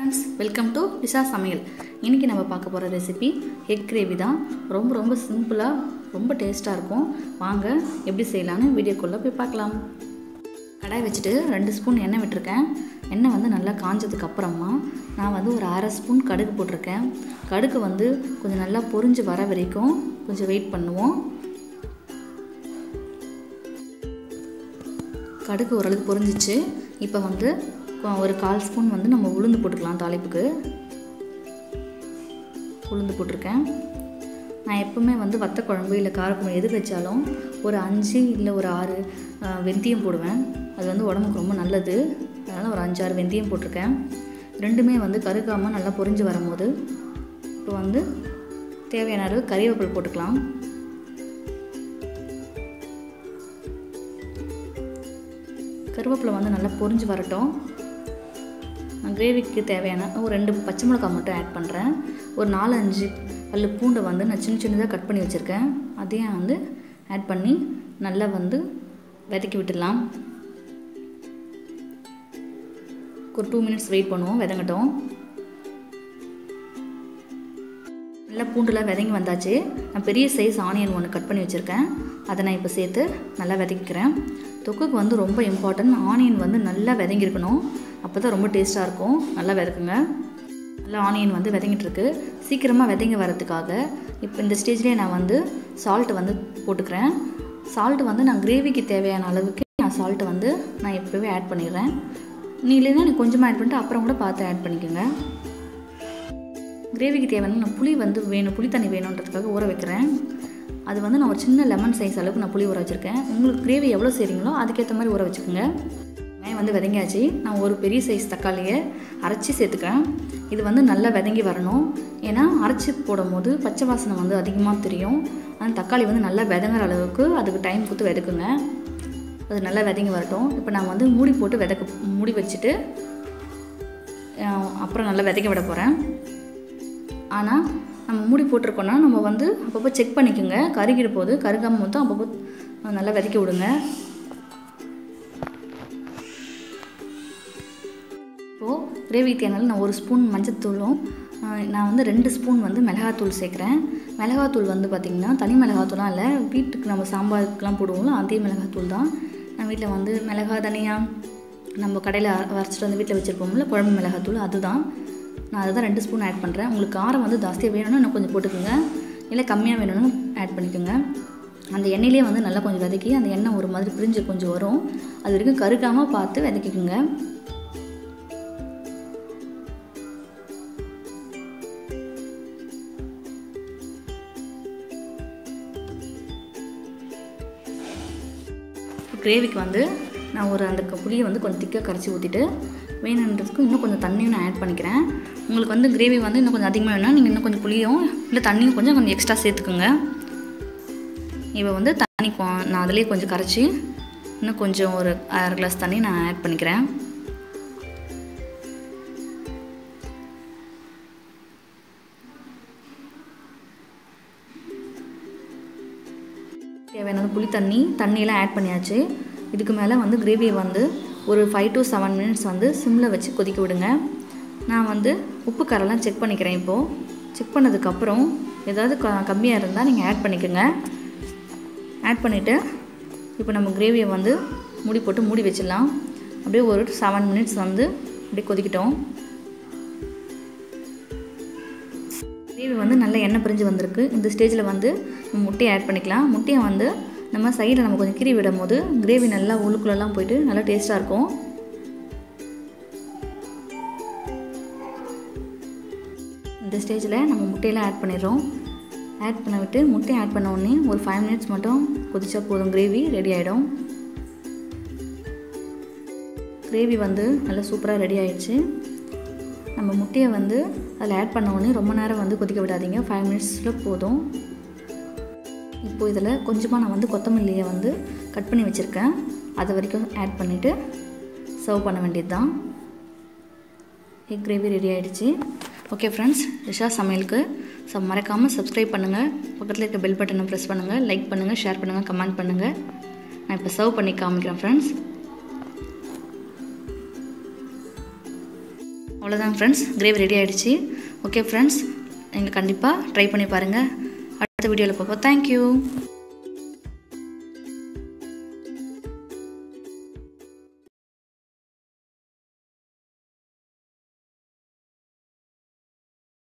Friends welcome to Disha सமையல் இன்னைக்கு நம்ம பார்க்க போற ரெசிபி எக் கிரேவி தான் ரொம்ப சிம்பிளா ரொம்ப டேஸ்டா இருக்கும் வாங்க எப்படி செய்யலாம்னு வீடியோக்குள்ள போய் பார்க்கலாம் கடாய் வச்சிட்டு 2 ஸ்பூன் எண்ணெய் விட்டுருக்கேன் எண்ணெய் வந்து நல்லா காஞ்சதுக்கு அப்புறமா நான் வந்து ஒரு 1/2 ஸ்பூன் கடுகு போட்டுருக்கேன் கடுகு வந்து கொஞ்சம் நல்லா பொரிஞ்சு வர வரைக்கும் கொஞ்சம் வெயிட் பண்ணுவோம் கடுகு ஓரளவுக்கு பொரிஞ்சிச்சு இப்போ வந்து ஒரு 1/4 ஸ்பூன் வந்து நம்ம உளுந்து போட்டுக்கலாம் தாளிப்புக்கு உளுந்து போட்டுருக்கேன் நான் எப்பவுமே வந்து வத்த குழம்பு இல்லை காரக்குழம்பு எது வச்சாலும் ஒரு 5 இல்லை ஒரு 6 வெந்தயம் போடுவேன் அது வந்து உடம்புக்கு ரொம்ப நல்லது அதனால் ஒரு 5-6 வெந்தயம் போட்டிருக்கேன் ரெண்டுமே வந்து கருகாமல் நல்லா பொரிஞ்சு வரும்போது இப்போ வந்து தேவையான அளவு கறிவேப்பிலை போட்டுக்கலாம் கருவேப்பிலை வந்து நல்லா பொரிஞ்சு வரட்டும் கிரேவிக்கு தேவையான ஒரு 2 பச்சை மிளகாய் மட்டும் ஆட் பண்ணுறேன் ஒரு 4-5 பல்லு பூண்டை வந்து நான் சின்னதாக கட் பண்ணி வச்சுருக்கேன் அதையும் வந்து ஆட் பண்ணி நல்லா வந்து வதக்கி விட்டுடலாம் ஒரு 2 மினிட்ஸ் வெயிட் பண்ணுவோம் வதங்கட்டும் நல்லா பூண்டுலாம் வதங்கி வந்தாச்சு நான் பெரிய சைஸ் ஆனியன் ஒன்று கட் பண்ணி வச்சுருக்கேன் அதை நான் இப்போ சேர்த்து நல்லா வதக்கிக்கிறேன் தொக்குக்கு வந்து ரொம்ப இம்பார்ட்டன்ட் ஆனியன் வந்து நல்லா வதங்கியிருக்கணும் அப்போ தான் ரொம்ப டேஸ்ட்டாக இருக்கும் நல்லா வதக்குங்க நல்லா ஆனியன் வந்து வதங்கிட்டுருக்கு சீக்கிரமாக வதங்கி வரதுக்காக இப்போ இந்த ஸ்டேஜ்லேயே நான் வந்து சால்ட்டு வந்து போட்டுக்கிறேன் சால்ட்டு வந்து நான் கிரேவிக்கு தேவையான அளவுக்கு நான் சால்ட்டை வந்து நான் எப்போவே ஆட் பண்ணிடுறேன் நீ இல்லைன்னா நீ கொஞ்சமாக ஆட் பண்ணிட்டு அப்புறம் கூட பார்த்து ஆட் பண்ணிக்கோங்க கிரேவிக்கு தேவையான நான் புளி வந்து வேணும் புளி தண்ணி வேணுன்றதுக்காக ஊற வைக்கிறேன் அது வந்து நான் ஒரு சின்ன லெமன் சைஸ் அளவுக்கு நான் புளி ஊற வச்சுருக்கேன் உங்களுக்கு கிரேவி எவ்வளோ செய்கிறீங்களோ அதுக்கேற்ற மாதிரி ஊற வச்சுக்கோங்க வெங்காயம் வந்து வதங்கியாச்சு நான் ஒரு பெரிய சைஸ் தக்காளியை அரைச்சி சேர்த்துக்கிறேன் இது வந்து நல்லா வதங்கி வரணும் ஏன்னா அரைச்சி போடும் போது பச்சை வாசனை வந்து அதிகமாக தெரியும் ஆனால் தக்காளி வந்து நல்லா வதங்குற அளவுக்கு அதுக்கு டைம் கொடுத்து வதக்குங்க அது நல்லா வதங்கி வரட்டும் இப்போ நான் வந்து மூடி போட்டு மூடி வச்சுட்டு அப்புறம் நல்லா வதக்க விட போகிறேன் ஆனால் நம்ம மூடி போட்டிருக்கோன்னா நம்ம வந்து அப்பப்போ செக் பண்ணிக்கோங்க கருகிற போது கருகாமல் மொத்தம் அப்பப்போ நல்லா வதக்கி விடுங்க இப்போது கிரேவிக்கு தேனால நான் 1 ஸ்பூன் மஞ்சத்தூளும் நான் வந்து 2 ஸ்பூன் வந்து மிளகாத்தூள் சேர்க்குறேன் மிளகாத்தூள் வந்து பார்த்திங்கன்னா தனி மிளகாத்தூளாக இல்லை வீட்டுக்கு நம்ம சாம்பாருக்குலாம் போடுவோம்ல அதே மிளகாத்தூள் தான் நான் வீட்டில் வந்து மிளகா தனியாக நம்ம கடையில் அரைச்சிட்டு வந்து வீட்டில் வச்சுருப்போம்ல குழம்பு மிளகாத்தூள் அதுதான் நான் அதை தான் 2 ஸ்பூன் ஆட் பண்ணுறேன் உங்களுக்கு காரம் வந்து ஜாஸ்தியாக வேணும்னா இன்னும் கொஞ்சம் போட்டுக்கோங்க இல்லை கம்மியாக வேணும்னு ஆட் பண்ணிக்கோங்க அந்த எண்ணெயிலே வந்து நல்லா கொஞ்சம் வதக்கி அந்த எண்ணெய் ஒரு மாதிரி பிரிஞ்சு கொஞ்சம் வரும் அது வரைக்கும் கருகாமல் பார்த்து வதக்கிக்கோங்க கிரேவிக்கு வந்து நான் அந்த புளியை வந்து கொஞ்சம் திக்காக கரைச்சி ஊற்றிட்டு வேணுன்றதுக்கு இன்னும் கொஞ்சம் தண்ணியும் நான் ஆட் பண்ணிக்கிறேன் உங்களுக்கு வந்து கிரேவி வந்து இன்னும் கொஞ்சம் அதிகமாக வேணும்னா நீங்கள் இன்னும் கொஞ்சம் புளியும் இல்லை தண்ணியும் கொஞ்சம் எக்ஸ்ட்ரா சேர்த்துக்குங்க இப்போ வந்து தண்ணி நான் அதிலே கொஞ்சம் கரைச்சி இன்னும் கொஞ்சம் ஒரு 1/2 கிளாஸ் தண்ணி நான் ஆட் பண்ணிக்கிறேன் தேவையான புளி தண்ணியெல்லாம் ஆட் பண்ணியாச்சு இதுக்கு மேலே வந்து கிரேவியை வந்து ஒரு 5 to 7 மினிட்ஸ் வந்து சிம்மில் வச்சு கொதிக்க விடுங்க நான் வந்து உப்பு காரெல்லாம் செக் பண்ணிக்கிறேன் இப்போது செக் பண்ணதுக்கப்புறம் ஏதாவது கம்மியாக இருந்தால் நீங்கள் ஆட் பண்ணிக்கோங்க ஆட் பண்ணிவிட்டு இப்போ நம்ம கிரேவியை வந்து மூடி போட்டு மூடி வச்சிடலாம் அப்படியே ஒரு 7 மினிட்ஸ் வந்து அப்படியே கொதிக்கிட்டோம் கிரேவி வந்து நல்ல எண்ணெய் பிரிஞ்சு வந்திருக்கு இந்த ஸ்டேஜில் வந்து முட்டையை ஆட் பண்ணிக்கலாம் முட்டையை வந்து நம்ம சைடில் நம்ம கொஞ்சம் கீறி விடும் போது கிரேவி நல்லா உள்ளுக்குள்ளெல்லாம் போயிட்டு நல்லா டேஸ்ட்டாக இருக்கும் இந்த ஸ்டேஜில் நம்ம முட்டையெல்லாம் ஆட் பண்ணிடுறோம் ஆட் பண்ண விட்டு முட்டையை ஆட் பண்ண உடனே ஒரு 5 மினிட்ஸ் மட்டும் கொதிச்சா போதும் கிரேவி ரெடி ஆகிடும் கிரேவி வந்து நல்லா சூப்பராக ரெடி ஆகிடுச்சு நம்ம முட்டையை வந்து அதில் ஆட் பண்ண உடனே ரொம்ப நேரம் வந்து கொதிக்க விடாதீங்க 5 மினிட்ஸில் போதும் இப்போது இதில் கொஞ்சமாக நான் வந்து கொத்தமல்லியை வந்து கட் பண்ணி வச்சுருக்கேன் அது வரைக்கும் ஆட் பண்ணிவிட்டு சர்வ் பண்ண வேண்டியது தான் எக் கிரேவி ரெடி ஆகிடுச்சு ஓகே ஃப்ரெண்ட்ஸ் திஷா சமையலுக்கு மறக்காமல் சப்ஸ்கிரைப் பண்ணுங்கள் பக்கத்தில் இருக்க பெல் பட்டனை ப்ரெஸ் பண்ணுங்கள் லைக் பண்ணுங்கள் ஷேர் பண்ணுங்கள் கமெண்ட் பண்ணுங்கள் நான் இப்போ சர்வ் பண்ணி காமிக்கிறேன் ஃப்ரெண்ட்ஸ் அவ்வளோதான் ஃப்ரெண்ட்ஸ், கிரேவி ரெடி ஆகிடுச்சு. ஓகே ஃப்ரெண்ட்ஸ், நீங்கள் கண்டிப்பாக ட்ரை பண்ணி பாருங்கள். அடுத்த வீடியோவில் பார்ப்போம். தேங்க்யூ.